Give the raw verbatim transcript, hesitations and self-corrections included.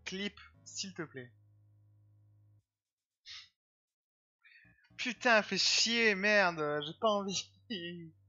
clip, s'il te plaît. Putain, fais chier, merde, j'ai pas envie.